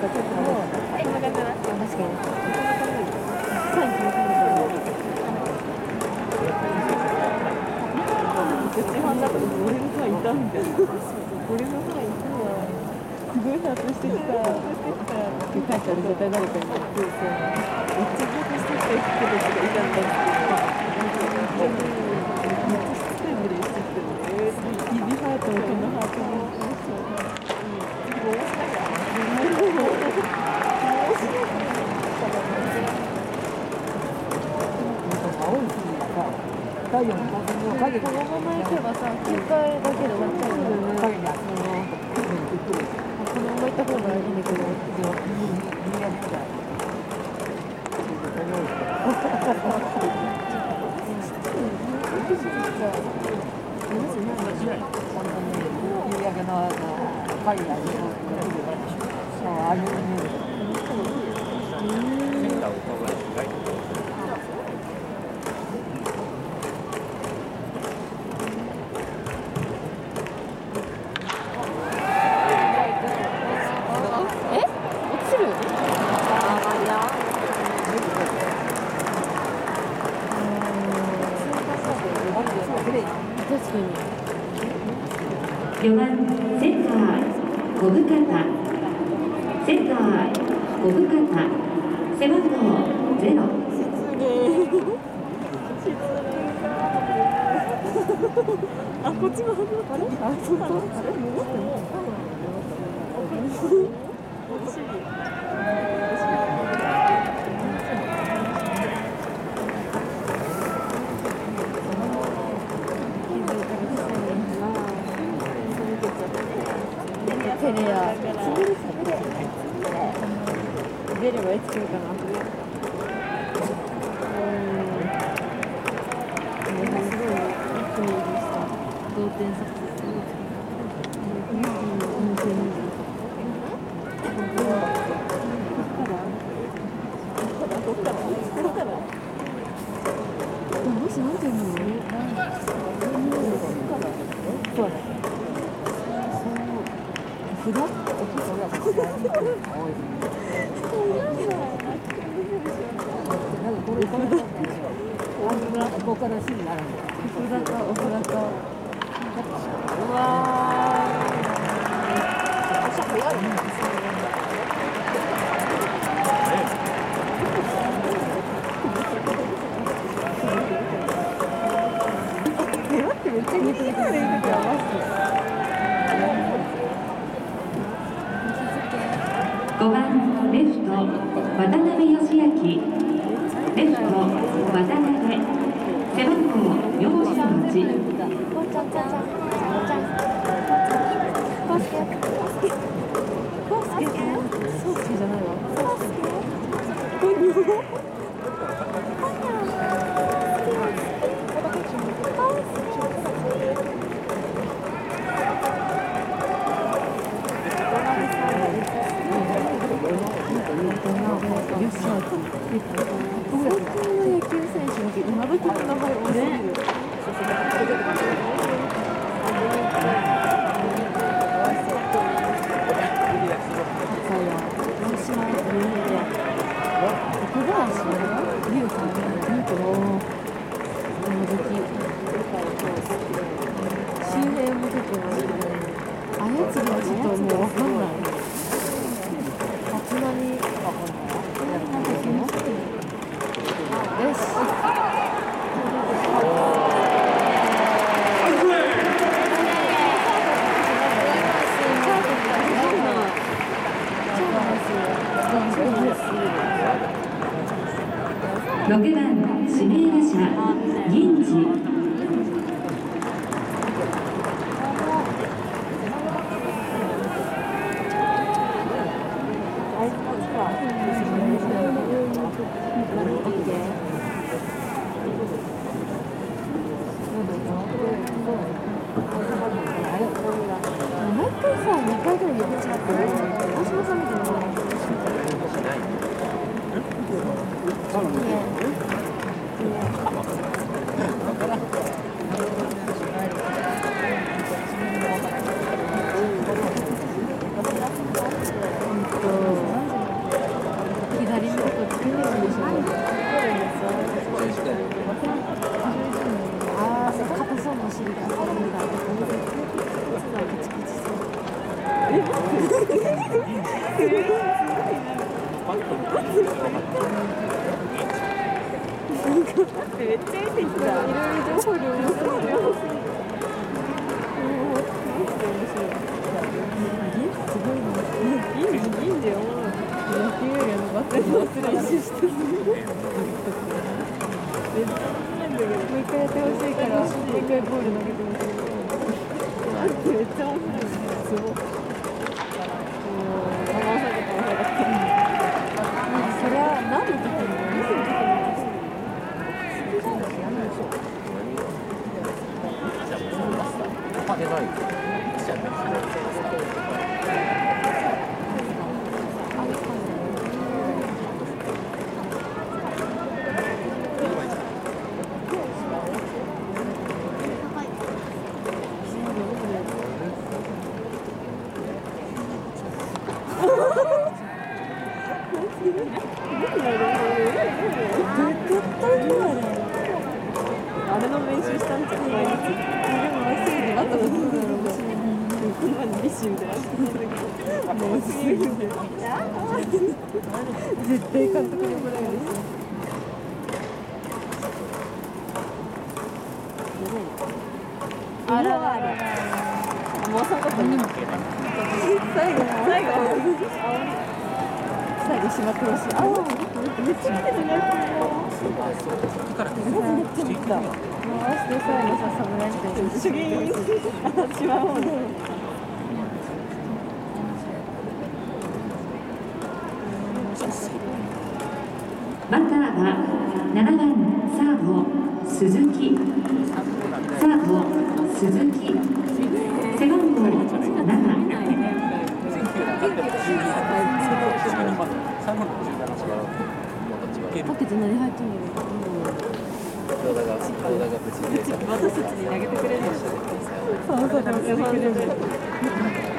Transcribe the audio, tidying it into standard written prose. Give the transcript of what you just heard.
な感じだな。確かに。絶対ファンだと俺のファンいたみたいな。俺のファンいたわ。すごいハートしてきた。書いたら絶対誰かに言ってそう。めっちゃハートしてきた人たちがいたんだって。めっちゃしつこい無理してきてる。指ハートもこのハートも。 太陽の影このまま行けばさ、9回だけで終わっちゃうよね。このまま行った方がいいんだけど。 4番センター小深田、センター小深田、背番号0。 あ、こっちもあれ？あ、そうか。あれ？戻っても。テレア。出ればいつ来るかな。同点させてもしなんていうのそうだ札ここから死になるんだ。お札とうわ待ってめっちゃ似てるからいい時は 5番レフト渡辺義明、レフト渡辺、背番号48。6番指名打者銀次。 めっちゃ出てきた。いろいろ情報量多すぎる。すごいね。銀でおもろい。野球よりバッテリーの練習してる。めっちゃ面白いんだけど。もう一回やってほしいから、もう一回ボール投げてほしい。めっちゃ面白い。すごい。それは何の時にあれの練習したんじゃん、毎日。でも忘れて、あとどうだろう。こんなにビッシュみたいな。もうすぐで。絶対監督に怒られるし。あららら。もうそんなことない。最後しまってほしい。あ、めっちゃ見てるね。めっちゃ見た。回して最後さ、侍ってシュギーン当たってしまうもんね。 バッターは7番サード鈴木、サード鈴木、背番号7。ポケット何入ってんの？ 動画が無事で私たちに投げてくれるんでしょ。そうそう、投げてくれる。